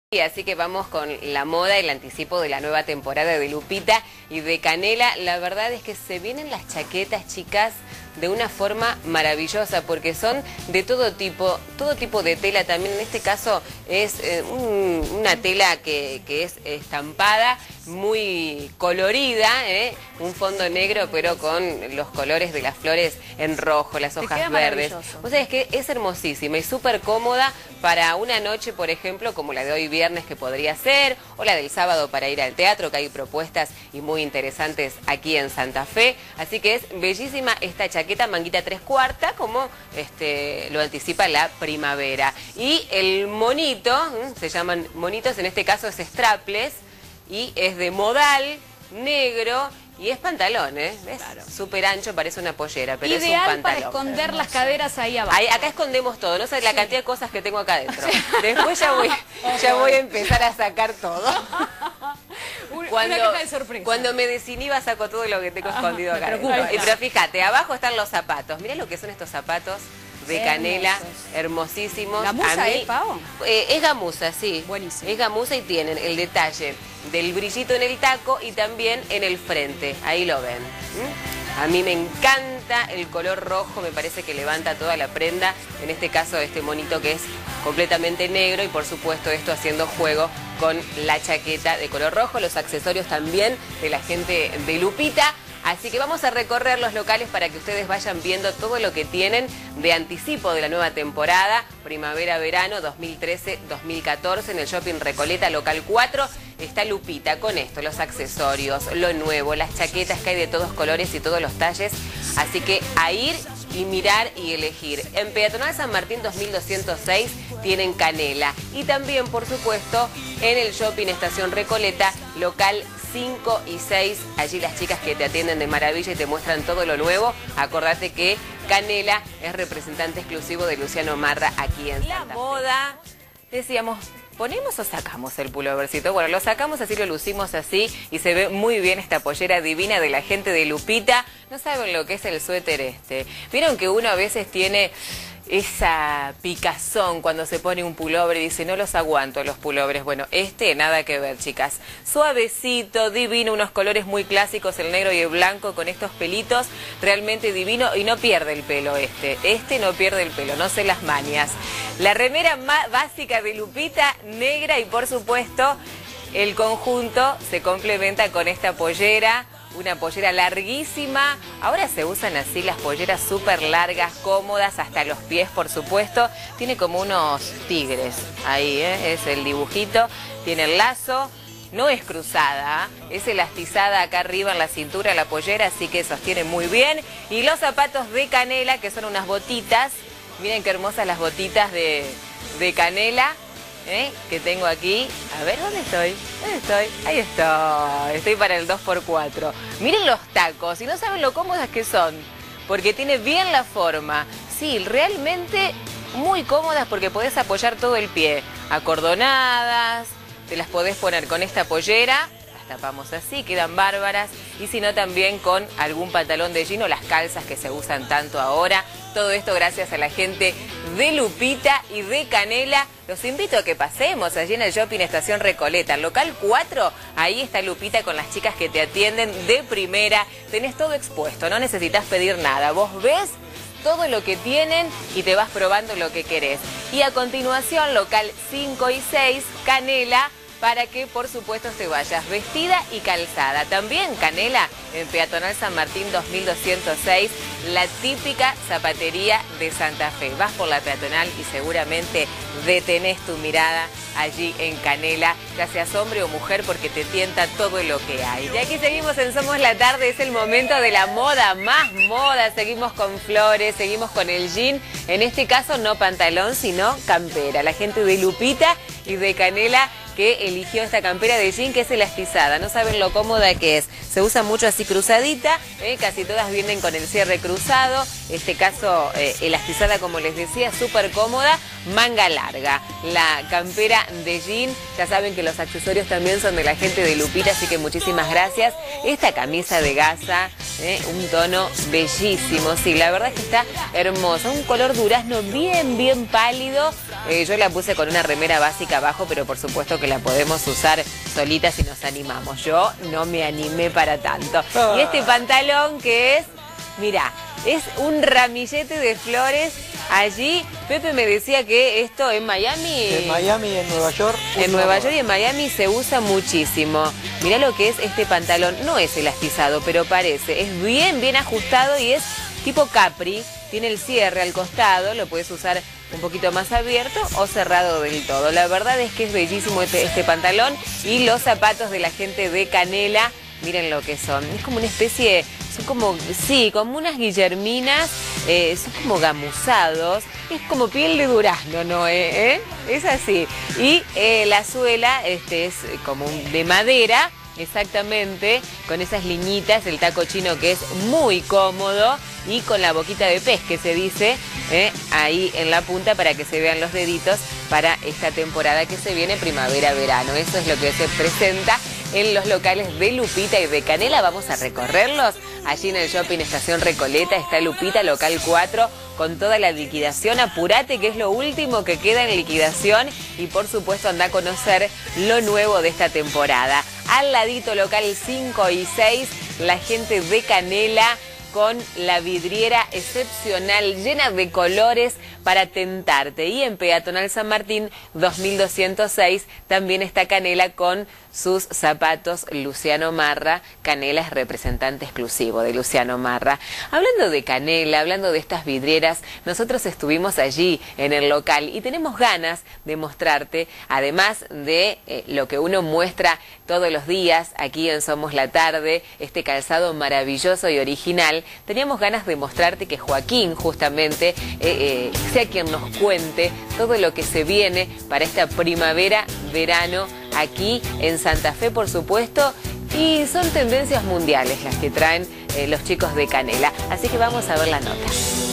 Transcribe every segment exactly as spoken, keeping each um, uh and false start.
Y así que vamos con la moda, el anticipo de la nueva temporada de Lupita y de Canela. La verdad es que se vienen las chaquetas, chicas, de una forma maravillosa, porque son de todo tipo, todo tipo de tela también. En este caso es eh, un, una tela que, que es estampada, muy colorida, ¿eh? Un fondo negro, pero con los colores de las flores en rojo, las hojas verdes. O sea, es que es hermosísima y súper cómoda para una noche, por ejemplo, como la de hoy viernes, que podría ser, o la del sábado para ir al teatro, que hay propuestas y muy interesantes aquí en Santa Fe. Así que es bellísima esta chaqueta, manguita tres cuartas, como este, lo anticipa la primavera. Y el monito, ¿eh? Se llaman monitos, en este caso es strapless, y es de modal negro. Y es pantalón, ¿eh? ¿Ves? Claro. Súper ancho, parece una pollera, pero ideal es un pantalón. Para esconder hermoso. Las caderas ahí abajo. Ahí, acá escondemos todo, no sé la sí. cantidad de cosas que tengo acá adentro. Después ya voy, ya voy a empezar a sacar todo. Cuando, una caja de sorpresa. Cuando me desinhiba saco todo lo que tengo Ajá, escondido acá adentro. Y, pero fíjate, abajo están los zapatos. Mirá lo que son estos zapatos de Canela, hermosos, hermosísimos. ¿Gamuza, a mí, eh, Pau? Eh, es gamuza, sí. Buenísimo. Es gamuza y tienen el detalle del brillito en el taco y también en el frente. Ahí lo ven. ¿Mm? A mí me encanta el color rojo, me parece que levanta toda la prenda. En este caso, este monito que es completamente negro y por supuesto esto haciendo juego con la chaqueta de color rojo, los accesorios también de la gente de Lupita. Así que vamos a recorrer los locales para que ustedes vayan viendo todo lo que tienen de anticipo de la nueva temporada, primavera-verano dos mil trece dos mil catorce, en el Shopping Recoleta, local cuatro. Está Lupita con esto, los accesorios, lo nuevo, las chaquetas que hay de todos colores y todos los talles. Así que a ir y mirar y elegir. En Peatonal San Martín dos mil doscientos seis tienen Canela. Y también, por supuesto, en el Shopping Estación Recoleta, local cinco y seis, allí las chicas que te atienden de maravilla y te muestran todo lo nuevo. Acordate que Canela es representante exclusivo de Luciano Marra aquí en Santa Fe. La moda, decíamos, ¿ponemos o sacamos el pullovercito? Bueno, lo sacamos así, lo lucimos así y se ve muy bien esta pollera divina de la gente de Lupita. No saben lo que es el suéter este. Vieron que uno a veces tiene esa picazón cuando se pone un pullover y dice, no los aguanto los pullovers. Bueno, este nada que ver, chicas. Suavecito, divino, unos colores muy clásicos, el negro y el blanco con estos pelitos, realmente divino y no pierde el pelo este. Este no pierde el pelo, no sé las mañas. La remera más básica de Lupita, negra, y por supuesto el conjunto se complementa con esta pollera. Una pollera larguísima. Ahora se usan así las polleras súper largas, cómodas, hasta los pies, por supuesto. Tiene como unos tigres. Ahí, ¿eh? Es el dibujito. Tiene el lazo. No es cruzada, ¿eh? Es elastizada acá arriba en la cintura la pollera, así que sostiene muy bien. Y los zapatos de Canela, que son unas botitas. Miren qué hermosas las botitas de, de Canela. ¿Eh? Que tengo aquí. A ver, ¿dónde estoy? ¿Dónde estoy? Ahí estoy. Estoy para el dos por cuatro. Miren los tacos. Y no saben lo cómodas que son. Porque tiene bien la forma. Sí, realmente muy cómodas porque podés apoyar todo el pie. Acordonadas. Te las podés poner con esta pollera. Las tapamos así, quedan bárbaras. Y si no, también con algún pantalón de jean o las calzas que se usan tanto ahora. Todo esto gracias a la gente de Lupita y de Canela. Los invito a que pasemos allí en el Shopping Estación Recoleta, local cuatro. Ahí está Lupita con las chicas que te atienden de primera. Tenés todo expuesto, no necesitas pedir nada. Vos ves todo lo que tienen y te vas probando lo que querés. Y a continuación, local cinco y seis, Canela, para que por supuesto te vayas vestida y calzada. También Canela en Peatonal San Martín dos mil doscientos seis, la típica zapatería de Santa Fe. Vas por la peatonal y seguramente detenés tu mirada allí en Canela, ya seas hombre o mujer, porque te tienta todo lo que hay. Y aquí seguimos en Somos la Tarde, es el momento de la moda, más moda. Seguimos con flores, seguimos con el jean. En este caso no pantalón, sino campera. La gente de Lupita y de Canela que eligió esta campera de jean, que es elastizada. No saben lo cómoda que es. Se usa mucho así cruzadita, eh, casi todas vienen con el cierre cruzado. Este caso, eh, elastizada, como les decía, súper cómoda, manga larga. La campera de jean, ya saben que los accesorios también son de la gente de Lupita, así que muchísimas gracias. Esta camisa de gasa, eh, un tono bellísimo, sí, la verdad es que está hermosa. Un color durazno bien, bien pálido. Eh, yo la puse con una remera básica abajo, pero por supuesto que la podemos usar solita si nos animamos. Yo no me animé para tanto. Y este pantalón que es, mirá, es un ramillete de flores. Allí, Pepe me decía que esto en Miami... En Miami, en Nueva York. En Nueva York y en Miami se usa muchísimo. Mirá lo que es este pantalón. No es elastizado, pero parece. Es bien, bien ajustado y es tipo capri. Tiene el cierre al costado, lo puedes usar un poquito más abierto o cerrado del todo. La verdad es que es bellísimo este, este pantalón y los zapatos de la gente de Canela. Miren lo que son. Es como una especie, son como, sí, como unas guillerminas, eh, son como gamuzados. Es como piel de durazno, ¿no? ¿Eh? ¿Eh? Es así. Y eh, la suela este, es como de madera, exactamente, con esas liñitas, el taco chino que es muy cómodo y con la boquita de pez que se dice eh, ahí en la punta para que se vean los deditos para esta temporada que se viene primavera-verano. Eso es lo que se presenta en los locales de Lupita y de Canela. Vamos a recorrerlos. Allí en el Shopping Estación Recoleta está Lupita, local cuatro, con toda la liquidación. Apurate, que es lo último que queda en liquidación. Y por supuesto anda a conocer lo nuevo de esta temporada. Al ladito, local cinco y seis, la gente de Canela, con la vidriera excepcional, llena de colores para tentarte. Y en Peatonal San Martín dos mil doscientos seis también está Canela con sus zapatos Luciano Marra. Canela es representante exclusivo de Luciano Marra. Hablando de Canela, hablando de estas vidrieras, nosotros estuvimos allí en el local y tenemos ganas de mostrarte, además de eh, lo que uno muestra todos los días aquí en Somos la Tarde, este calzado maravilloso y original. Teníamos ganas de mostrarte que Joaquín justamente eh, eh, sea quien nos cuente todo lo que se viene para esta primavera-verano aquí en Santa Fe, por supuesto, y son tendencias mundiales las que traen eh, los chicos de Canela. Así que vamos a ver la nota.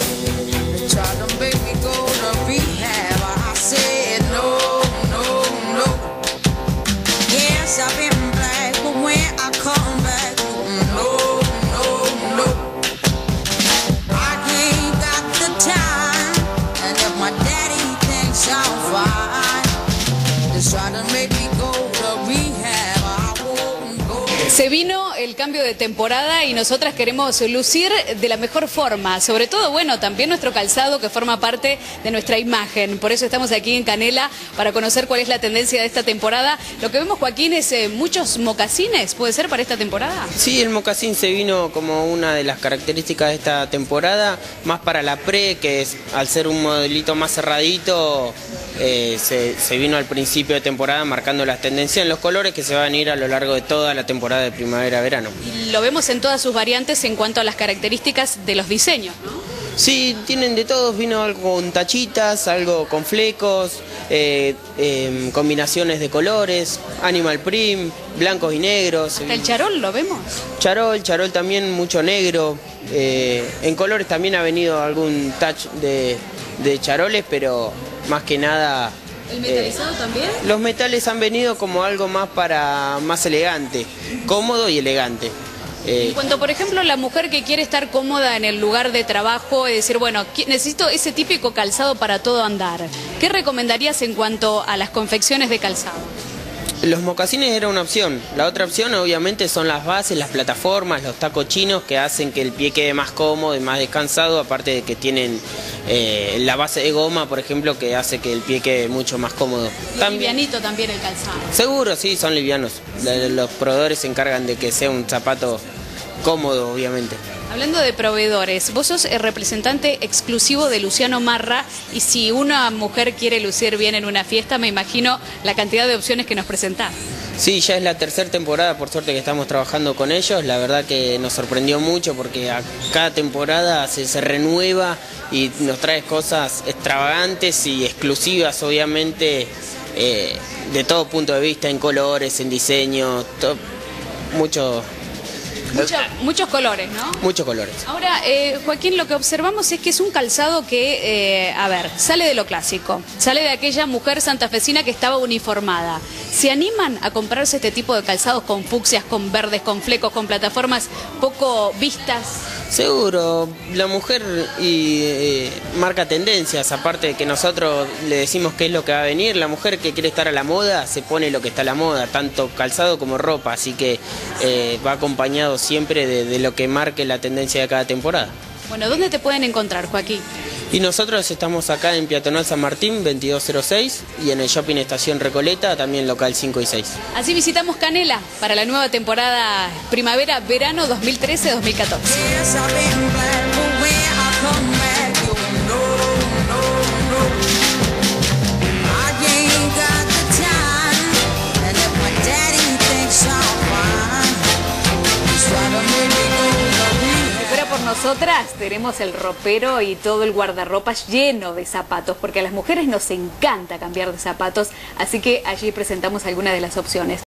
Se vino el cambio de temporada y nosotras queremos lucir de la mejor forma, sobre todo, bueno, también nuestro calzado que forma parte de nuestra imagen. Por eso estamos aquí en Canela para conocer cuál es la tendencia de esta temporada. Lo que vemos, Joaquín, es eh, muchos mocasines, ¿puede ser para esta temporada? Sí, el mocasín se vino como una de las características de esta temporada, más para la pre, que es, al ser un modelito más cerradito, eh, se, se vino al principio de temporada marcando las tendencias en los colores que se van a ir a lo largo de toda la temporada de primavera-verano. Y lo vemos en todas sus variantes en cuanto a las características de los diseños, ¿no? Sí, tienen de todos, vino algo con tachitas, algo con flecos, eh, eh, combinaciones de colores, animal print, blancos y negros. ¿Hasta el charol lo vemos? Charol, charol también mucho negro, eh, en colores también ha venido algún touch de, de charoles, pero más que nada... ¿El metalizado eh, también? Los metales han venido como algo más para más elegante, cómodo y elegante. Eh, en cuanto, por ejemplo, la mujer que quiere estar cómoda en el lugar de trabajo y decir, bueno, necesito ese típico calzado para todo andar, ¿qué recomendarías en cuanto a las confecciones de calzado? Los mocasines era una opción. La otra opción obviamente son las bases, las plataformas, los tacos chinos que hacen que el pie quede más cómodo y más descansado, aparte de que tienen eh, la base de goma, por ejemplo, que hace que el pie quede mucho más cómodo. Y también, livianito también el calzado. Seguro, sí, son livianos. Los proveedores se encargan de que sea un zapato cómodo, obviamente. Hablando de proveedores, vos sos el representante exclusivo de Luciano Marra y si una mujer quiere lucir bien en una fiesta, me imagino la cantidad de opciones que nos presentás. Sí, ya es la tercera temporada, por suerte, que estamos trabajando con ellos. La verdad que nos sorprendió mucho porque a cada temporada se, se renueva y nos trae cosas extravagantes y exclusivas, obviamente. Eh, de todo punto de vista, en colores, en diseño, to, mucho, Mucho, muchos colores, ¿no? muchos colores. Ahora, eh, Joaquín, lo que observamos es que es un calzado que, eh, a ver, sale de lo clásico, sale de aquella mujer santafesina que estaba uniformada. ¿Se animan a comprarse este tipo de calzados con fucsias, con verdes, con flecos, con plataformas poco vistas? Seguro, la mujer y eh, marca tendencias, aparte de que nosotros le decimos qué es lo que va a venir, la mujer que quiere estar a la moda se pone lo que está a la moda, tanto calzado como ropa, así que eh, va acompañado siempre de, de lo que marque la tendencia de cada temporada. Bueno, ¿dónde te pueden encontrar, Joaquín? Y nosotros estamos acá en Peatonal San Martín, veintidós cero seis, y en el Shopping Estación Recoleta, también local cinco y seis. Así visitamos Canela para la nueva temporada primavera-verano dos mil trece dos mil catorce. Nosotras tenemos el ropero y todo el guardarropas lleno de zapatos, porque a las mujeres nos encanta cambiar de zapatos, así que allí presentamos algunas de las opciones.